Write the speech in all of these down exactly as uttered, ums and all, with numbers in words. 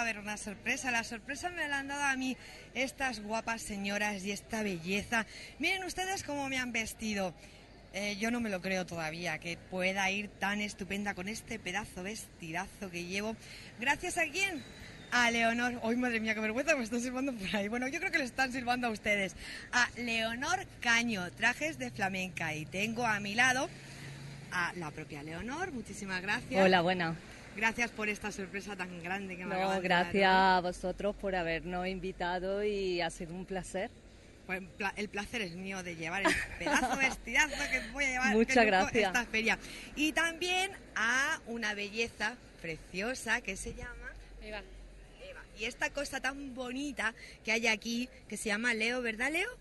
a haber una sorpresa. La sorpresa me la han dado a mí estas guapas señoras y esta belleza. Miren ustedes cómo me han vestido. Eh, yo no me lo creo todavía, que pueda ir tan estupenda con este pedazo vestidazo que llevo. ¿Gracias a quién? A Leonor. ¡Ay, madre mía, qué vergüenza! Me están silbando por ahí. Bueno, yo creo que le están silbando a ustedes. A Leonor Caño, trajes de flamenca. Y tengo a mi lado a la propia Leonor. Muchísimas gracias. Hola, buena. Gracias por esta sorpresa tan grande que me No, acabas de gracias dar, a vosotros por habernos invitado y ha sido un placer. Pues el placer es mío de llevar el pedazo vestidazo que voy a llevar. Muchas gracias. Esta feria. Y también a una belleza preciosa que se llama Eva. Eva. Y esta cosa tan bonita que hay aquí que se llama Leo, ¿verdad, Leo?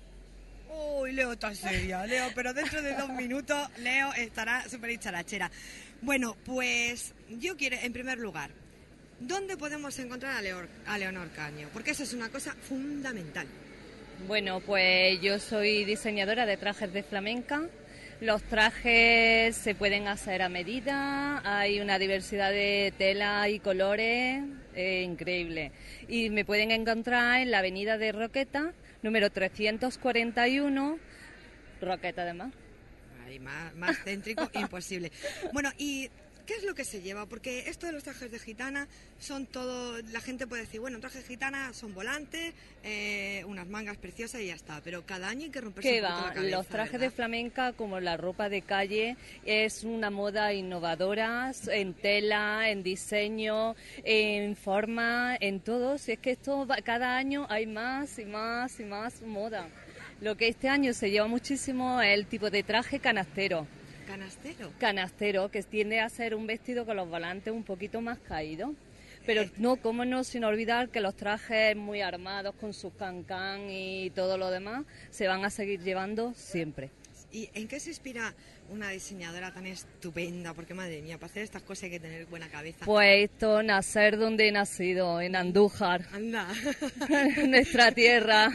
Uy, Leo está seria, Leo, pero dentro de dos minutos Leo estará súper dicharachera. Bueno, pues yo quiero, en primer lugar, ¿dónde podemos encontrar a, Leor, a Leonor Caño? Porque eso es una cosa fundamental. Bueno, pues yo soy diseñadora de trajes de flamenca. Los trajes se pueden hacer a medida, hay una diversidad de tela y colores eh, increíble. Y me pueden encontrar en la avenida de Roqueta, número trescientos cuarenta y uno, Roqueta de Mar. Ay, más, más céntrico, imposible. Bueno, y ¿qué es lo que se lleva? Porque esto de los trajes de gitana son todo... La gente puede decir, bueno, trajes de gitana son volantes, eh, unas mangas preciosas y ya está. Pero cada año hay que romperse ¿Qué un poquito va? la cabeza, Los trajes ¿verdad? de flamenca, como la ropa de calle, es una moda innovadora en tela, en diseño, en forma, en todo. Si es que esto va, cada año hay más y más y más moda. Lo que este año se lleva muchísimo es el tipo de traje canastero. ¿Canastero? Canastero, que tiende a ser un vestido con los volantes un poquito más caídos. Pero no, cómo no, sin olvidar que los trajes muy armados con sus cancán y todo lo demás se van a seguir llevando siempre. ¿Y en qué se inspira una diseñadora tan estupenda? Porque, madre mía, para hacer estas cosas hay que tener buena cabeza. Pues esto, nacer donde he nacido, en Andújar. Anda. Nuestra tierra.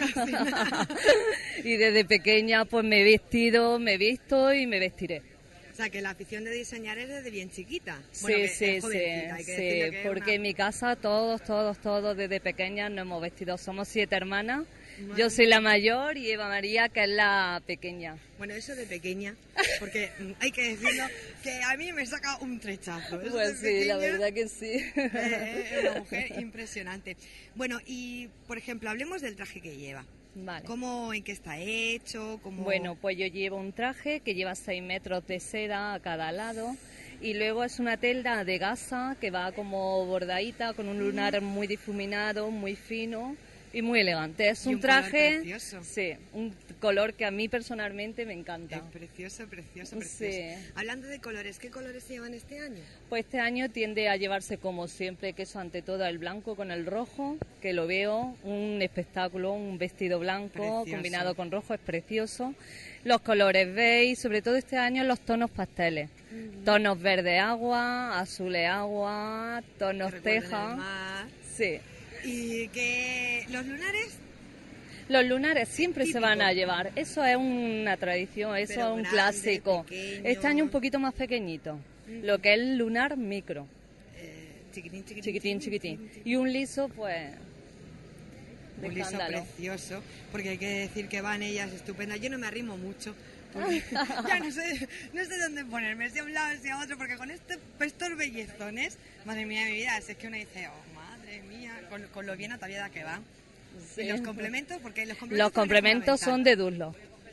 Y desde pequeña pues me he vestido, me he visto y me vestiré. O sea, que la afición de diseñar es desde bien chiquita. Sí, Bueno, que sí, es sí, jovencita, hay que sí, decirle que es porque una- en mi casa todos, todos, todos desde pequeñas nos hemos vestido. Somos siete hermanas. Madre Yo soy la mayor y Eva María, que es la pequeña. Bueno, eso de pequeña, porque mm, hay que decirlo, que a mí me saca un trechazo. Eso Pues de sí, la pequeña, verdad que sí. eh, es una mujer impresionante. Bueno, y por ejemplo, hablemos del traje que lleva. Vale. ¿Cómo, en qué está hecho? Cómo... Bueno, pues yo llevo un traje que lleva seis metros de seda a cada lado y luego es una tela de gasa que va como bordadita con un lunar muy difuminado, muy fino y muy elegante. Es Y un, un color traje, precioso. sí, un color que a mí personalmente me encanta. Es precioso, precioso, precioso. Sí. Hablando de colores, ¿qué colores se llevan este año? Pues este año tiende a llevarse como siempre, que eso ante todo el blanco con el rojo, que lo veo un espectáculo, un vestido blanco Precioso. combinado con rojo, es precioso. Los colores beige, sobre todo este año los tonos pasteles, Uh-huh. tonos verde agua, azul agua, tonos Que recuerden teja. el mar. Sí. Y que los lunares, Los lunares siempre Típico. se van a llevar, eso es una tradición, eso Pero es un grande, clásico. pequeño. Este año un poquito más pequeñito, lo que es el lunar micro. eh, chiquitín, chiquitín, Chiquitín, chiquitín. Y un liso, pues, de Un liso escándalo. precioso, porque hay que decir que van ellas estupendas. Yo no me arrimo mucho, porque ya no sé, no sé dónde ponerme, si a un lado, si a otro, porque con este, estos bellezones, madre mía de mi vida, es que uno dice, oh, madre mía, con, con lo bien ataviada que va. Sí. Y los complementos, porque los complementos, Los complementos son de Dunlop.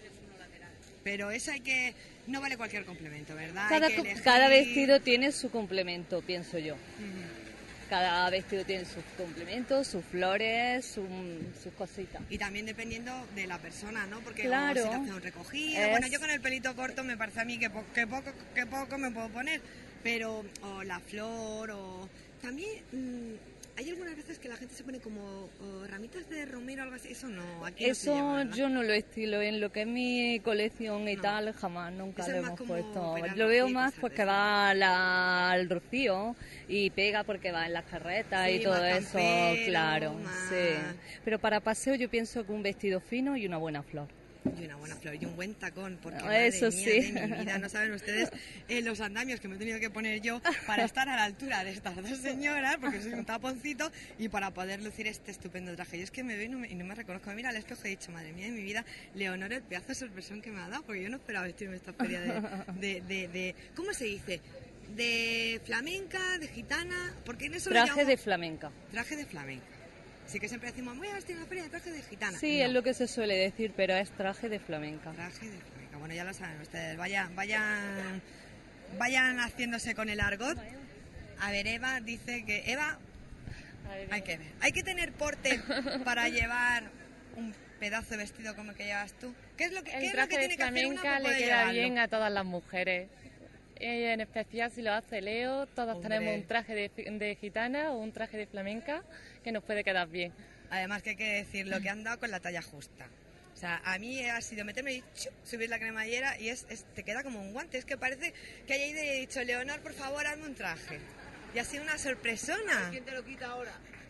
Pero eso hay que, no vale cualquier complemento, ¿verdad? Cada, Hay que co- elegir. cada vestido tiene su complemento, pienso yo. Ujú. Cada vestido tiene sus complementos, sus flores, su- sus cositas. Y también dependiendo de la persona, ¿no? Porque Claro. o si te hace un recogido, Es- bueno, yo con el pelito corto me parece a mí que, po- que poco que poco me puedo poner, pero o la flor o también mm, hay algunas veces que la gente se pone como o ramitas de romero o algo así, eso no, aquí no se lleva, Eso ¿verdad? yo no lo estilo en lo que es mi colección y No. tal, jamás, nunca Eso lo es más hemos como puesto. pegar Lo veo rocío y más cosas pues de que esas. va la- al rocío y pega porque va en las carretas Sí, y todo más eso, campero, claro, más- sí. Pero para paseo yo pienso que un vestido fino y una buena flor. Y una buena flor y un buen tacón, porque No, madre eso mía sí. de mi vida, no saben ustedes eh, los andamios que me he tenido que poner yo para estar a la altura de estas dos señoras, porque soy un taponcito, y para poder lucir este estupendo traje. Yo es que me veo y no me, y no me reconozco. Me mira al espejo y he dicho, madre mía de mi vida, Leonor, el pedazo de sorpresón que me ha dado, porque yo no esperaba vestirme esta feria de, de, de, de ¿cómo se dice? De flamenca, de gitana, porque en eso Traje lo llamo de flamenca. traje de flamenca. Sí que siempre decimos, voy a vestir una feria de traje de gitana. Sí, No. es lo que se suele decir, pero es traje de flamenca. Traje de flamenca. Bueno, ya lo saben ustedes. Vayan, vayan, vayan haciéndose con el argot. A ver, Eva dice que... Eva, hay que ver. Hay que tener porte para llevar un pedazo de vestido como el que llevas tú. ¿Qué es lo que, El qué es lo traje que de tiene que hacer una flamenca para le poder queda llevarlo? bien a todas las mujeres. Eh, En especial si lo hace Leo, todas Hombre. tenemos un traje de, de gitana o un traje de flamenca que nos puede quedar bien. Además que hay que decir lo que han dado con la talla justa. O sea, a mí ha sido meterme y ¡chup! Subir la cremallera y es, es- te queda como un guante. Es que parece que haya dicho, Leonor, por favor, hazme un traje. Y ha sido una sorpresona. ¿Quién te lo quita ahora?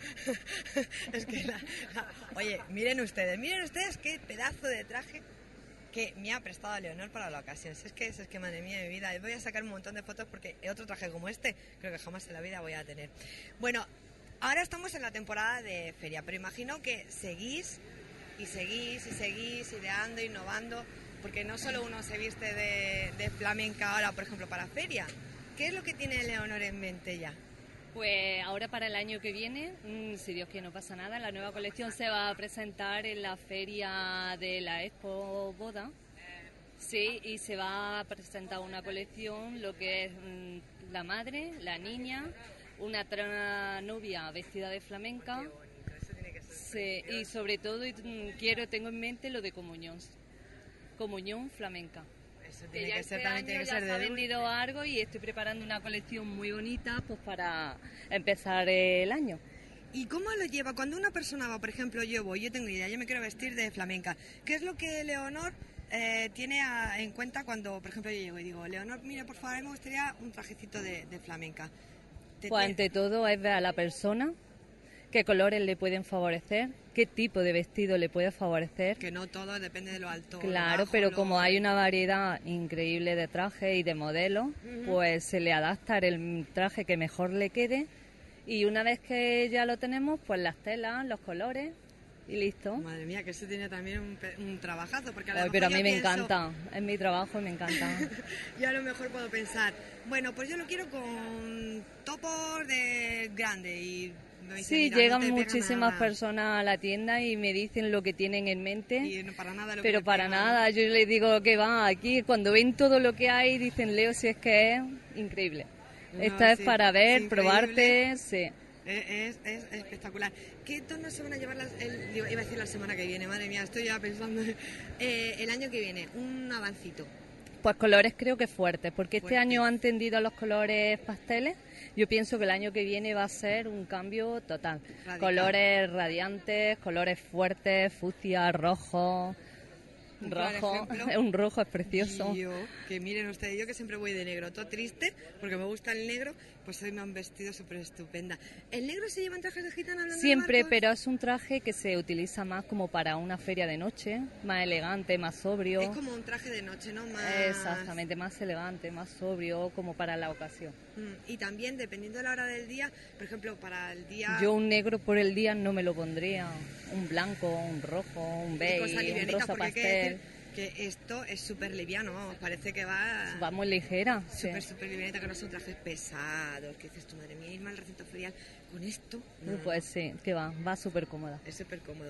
Es que la- la- Oye, miren ustedes, miren ustedes qué pedazo de traje que me ha prestado Leonor para la ocasión. Si es que es, es que madre mía de mi vida, voy a sacar un montón de fotos porque otro traje como este creo que jamás en la vida voy a tener. Bueno, ahora estamos en la temporada de feria, pero imagino que seguís y seguís y seguís ideando, innovando, porque no solo uno se viste de, de flamenca ahora, por ejemplo, para feria. ¿Qué es lo que tiene Leonor en mente ya? Pues ahora para el año que viene, mm, si Dios quiere no pasa nada, la nueva colección se va a presentar en la feria de la Expo Boda. Sí, y se va a presentar una colección, lo que es mm, la madre, la niña, una tra- novia vestida de flamenca. Sí, y sobre todo mm, quiero, tengo en mente lo de comunión, comunión flamenca. Eso Que tiene ya que este ser, también año tiene que ya ser se de ha dulce. vendido algo y estoy preparando una colección muy bonita pues para empezar el año. ¿Y cómo lo lleva? Cuando una persona va, por ejemplo, yo voy, yo tengo idea, yo me quiero vestir de flamenca. ¿Qué es lo que Leonor eh, tiene a- en cuenta cuando, por ejemplo, yo llego y digo, Leonor, mira, por favor, me gustaría un trajecito de, de flamenca? Te- Pues te- ante todo es ver a la persona, qué colores le pueden favorecer, qué tipo de vestido le puede favorecer. Que no todo depende de lo alto. lo Claro, bajo, pero lo- como hay una variedad increíble de trajes y de modelos, pues se le adapta el traje que mejor le quede y una vez que ya lo tenemos, pues las telas, los colores y listo. Madre mía, que eso tiene también un, pe- un trabajazo. Porque a lo Ay, mejor pero a yo mí me pienso- encanta, es mi trabajo y me encanta. Yo a lo mejor puedo pensar, bueno, pues yo lo quiero con topos de grande y... me dice, Sí, "Mira, no llegan te pega muchísimas nada". personas a la tienda y me dicen lo que tienen en mente. Y no para nada lo que Pero me para pega. nada, yo les digo que va, aquí cuando ven todo lo que hay, dicen, Leo, si es que es increíble. No, Esto es sí, para es ver, increíble. probarte, sí. Es, es- es espectacular. ¿Qué tonos se van a llevar las, el, digo, iba a decir la semana que viene? Madre mía, estoy ya pensando. Eh, el año que viene, un avancito. Pues colores creo que fuertes, porque este Fuertes. año han tendido a los colores pasteles. Yo pienso que el año que viene va a ser un cambio total. Radical. Colores radiantes, colores fuertes, fucsia, rojo, Por rojo. ejemplo, Un rojo es precioso. Y yo, que miren ustedes, yo que siempre voy de negro, todo triste, porque me gusta el negro, pues hoy me han vestido súper estupenda. ¿El negro se lleva en trajes de gitana hablando de Siempre, marcos? pero es un traje que se utiliza más como para una feria de noche, más elegante, más sobrio. Es como un traje de noche, ¿no? Más... Exactamente, más elegante, más sobrio, como para la ocasión. Mm, Y también, dependiendo de la hora del día, por ejemplo, para el día... Yo un negro por el día no me lo pondría, un blanco, un rojo, un y beige, cosa un livianita, rosa porque hay que pastel. decir que esto es súper liviano, vamos, parece que va... Va muy ligera, sí. Súper, súper livianita, que no son trajes pesados, que dices tu madre mía, irme al recinto ferial con esto. No, no, Pues sí, que va, va súper cómoda. es súper cómodo.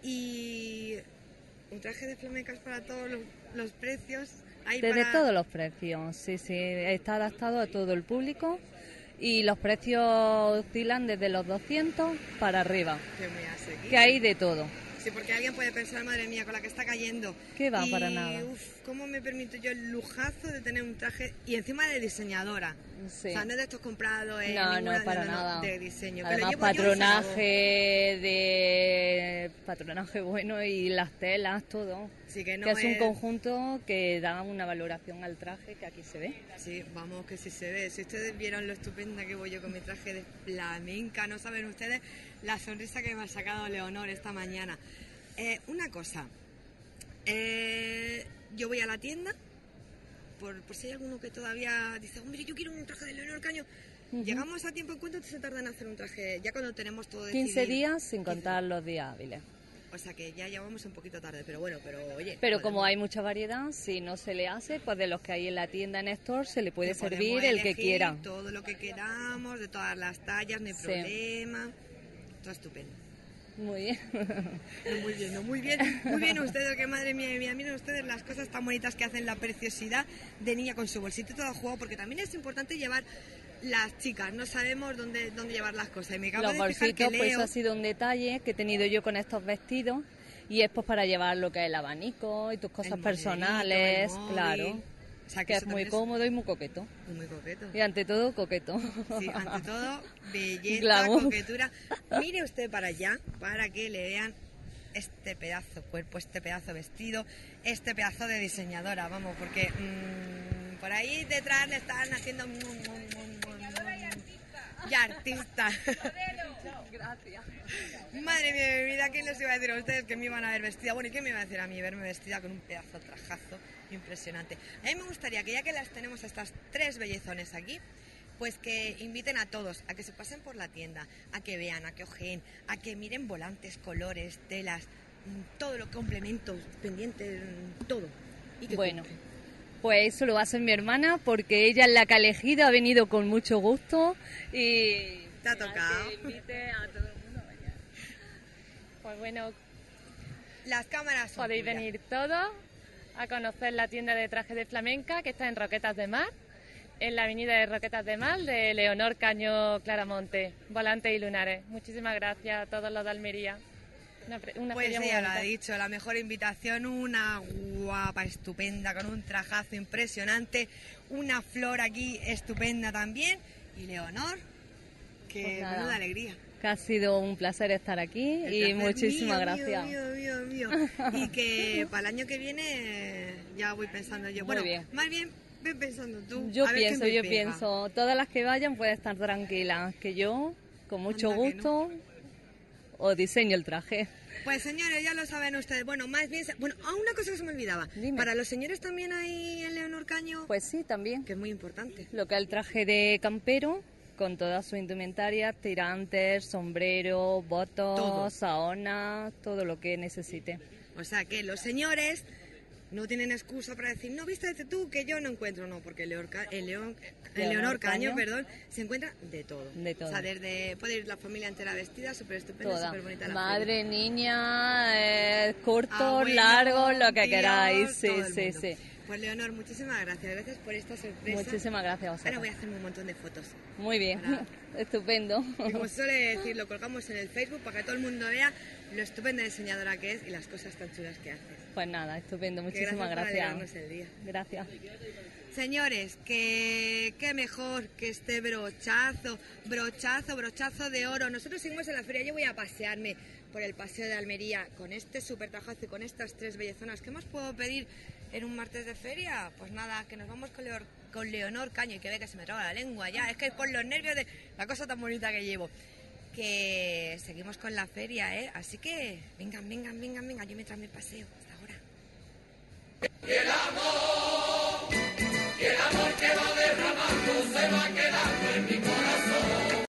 Y un traje de flamencas para todos los, los precios. Hay Desde para... todos los precios, sí, sí, está adaptado a todo el público y los precios oscilan desde los doscientos para arriba, Que me hace aquí. que hay de todo. Sí, porque alguien puede pensar, madre mía, con la que está cayendo. ¿Qué va? Y, Para nada. Uf, ¿cómo me permito yo el lujazo de tener un traje y encima de diseñadora? Sí. O sea, no es de estos comprados en No, ninguna- no, para nada. de diseño. que lo Además, llevo yo y se patronaje de patronaje bueno y las telas, todo. acabó. Sí, que no que es un conjunto que da una valoración al traje que aquí se ve. Sí, vamos, que si se ve. Si ustedes vieron lo estupenda que voy yo con mi traje de flamenca, no saben ustedes la sonrisa que me ha sacado Leonor esta mañana. Eh, una cosa, Eh, yo voy a la tienda, por, por si hay alguno que todavía dice, hombre, yo quiero un traje de Leonor Caño. Uh-huh. Llegamos a tiempo. ¿En cuánto se tarda en hacer un traje? Ya cuando tenemos todo decidido. quince días sin contar quince los días hábiles. O sea que ya llevamos un poquito tarde, pero bueno, pero oye. Pero como hay mucha variedad, si no se le hace, pues de los que hay en la tienda en Store se le puede le servir el que quiera. Todo lo que queramos, de todas las tallas, no hay sí. problema. Todo estupendo. Muy bien. No, muy bien, no, muy bien. Muy bien ustedes, que madre mía, mía, miren ustedes las cosas tan bonitas que hacen, la preciosidad de niña con su bolsito todo juego, porque también es importante llevar las chicas, no sabemos dónde, dónde llevar las cosas. Y me acabo Los de bolsitos, que Leo... pues eso ha sido un detalle que he tenido yo con estos vestidos, y es pues para llevar lo que es el abanico y tus cosas personales, claro. O sea, que, que es muy cómodo es... y muy coqueto. Y muy coqueto. Y ante todo, coqueto. Sí, ante todo, belleza, Glamour. Coquetura. Mire usted para allá, para que le vean este pedazo cuerpo, este pedazo vestido, este pedazo de diseñadora, vamos, porque mmm, por ahí detrás le están haciendo... Mmm, mmm, y artista. Gracias. Madre mía de mi vida, ¿quién les iba a decir a ustedes que me iban a ver vestida? Bueno, ¿y qué me iba a decir a mí verme vestida con un pedazo trajazo impresionante? A mí me gustaría que ya que las tenemos estas tres bellezones aquí, pues que inviten a todos a que se pasen por la tienda, a que vean, a que ojeen, a que miren volantes, colores, telas, todo lo complementos, pendientes, todo. Y que bueno. compren. Pues eso lo va a hacer mi hermana, porque ella es la que ha elegido, ha venido con mucho gusto y... Te ha tocado. Que invite a todo el mundo a venir. Pues bueno, las cámaras son podéis tuyas. venir todos a conocer la tienda de trajes de flamenca que está en Roquetas de Mar, en la avenida de Roquetas de Mar de Leonor Caño Claramonte, Volantes y Lunares. Muchísimas gracias a todos los de Almería. Una, una pues feria ella muy lo ha bonita. dicho, la mejor invitación, una guapa, estupenda, con un trajazo impresionante, una flor aquí estupenda también, y Leonor, que pues menuda alegría. Que ha sido un placer estar aquí y muchísimas mío, gracias. Mío, mío, mío, mío. Y que para el año que viene ya voy pensando yo. Muy Bueno, bien. más bien ven pensando tú. Yo a ver pienso, qué me yo pega. pienso, todas las que vayan pueden estar tranquilas, que yo con mucho Anda que gusto os diseño el traje. Pues señores, ya lo saben ustedes. Bueno, más bien... Bueno, ah, una cosa que se me olvidaba. Dime. Para los señores también hay en Leonor Caño... Pues sí, también. Que es muy importante. Lo que es el traje de campero, con toda su indumentaria, tirantes, sombrero, botos, Todo. saona, todo lo que necesite. O sea que los señores no tienen excusa para decir, no, vístete tú, que yo no encuentro, no, porque el Leonor, Ca- el León, el Leonor Leonor Caño, Caño. perdón, se encuentra de todo. De todo. O sea, desde, puede ir la familia entera vestida, súper estupenda, Toda. súper bonita la Madre, feria. niña, eh, cortos, Abuelo, largos, lo que tíos, queráis. Sí, todo el sí, mundo. sí. Pues Leonor, muchísimas gracias, gracias por esta sorpresa. Muchísimas gracias a Ahora vosotros. voy a hacerme un montón de fotos. Muy bien, Para- estupendo. Y como se suele decir, lo colgamos en el Facebook para que todo el mundo vea lo estupenda diseñadora que es y las cosas tan chulas que hace. Pues nada, estupendo, Que muchísimas gracias. por gracias. alegrarnos el día. Gracias. Señores, que qué mejor que este brochazo, brochazo, brochazo de oro. Nosotros seguimos en la feria, yo voy a pasearme por el paseo de Almería con este súper trajazo y con estas tres bellezonas. ¿Qué más puedo pedir en un martes de feria? Pues nada, que nos vamos con, Leor, con Leonor Caño y que ve que se me traba la lengua ya. Es que es por los nervios de la cosa tan bonita que llevo. Que seguimos con la feria, ¿eh? Así que vengan, vengan, vengan, vengan. Yo mientras me paseo. Hasta ahora. Y el amor, y el amor que va derramando se va quedando en mi